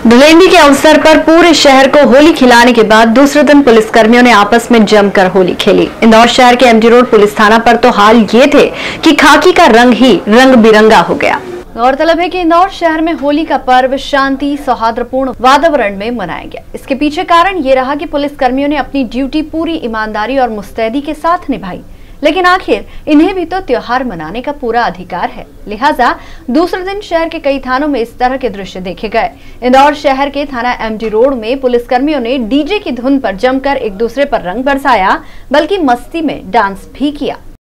धुलेंडी के अवसर पर पूरे शहर को होली खिलाने के बाद दूसरे दिन पुलिसकर्मियों ने आपस में जमकर होली खेली। इंदौर शहर के एमजी रोड पुलिस थाना पर तो हाल ये थे कि खाकी का रंग ही रंग बिरंगा हो गया। गौरतलब है कि इंदौर शहर में होली का पर्व शांति सौहार्दपूर्ण वातावरण में मनाया गया। इसके पीछे कारण ये रहा कि पुलिसकर्मियों ने अपनी ड्यूटी पूरी ईमानदारी और मुस्तैदी के साथ निभाई। लेकिन आखिर इन्हें भी तो त्योहार मनाने का पूरा अधिकार है, लिहाजा दूसरे दिन शहर के कई थानों में इस तरह के दृश्य देखे गए। इंदौर शहर के थाना एमजी रोड में पुलिसकर्मियों ने डीजे की धुन पर जमकर एक दूसरे पर रंग बरसाया, बल्कि मस्ती में डांस भी किया।